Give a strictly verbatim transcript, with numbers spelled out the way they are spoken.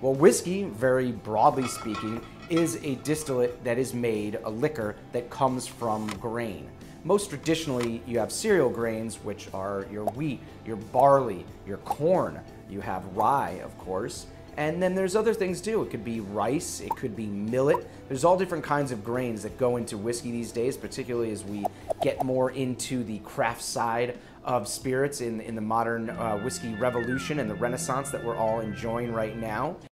Well, whiskey, very broadly speaking, is a distillate that is made, a liquor that comes from grain. Most traditionally, you have cereal grains, which are your wheat, your barley, your corn. You have rye, of course. And then there's other things too. It could be rice, it could be millet. There's all different kinds of grains that go into whiskey these days, particularly as we get more into the craft side of spirits in, in the modern uh, whiskey revolution and the renaissance that we're all enjoying right now.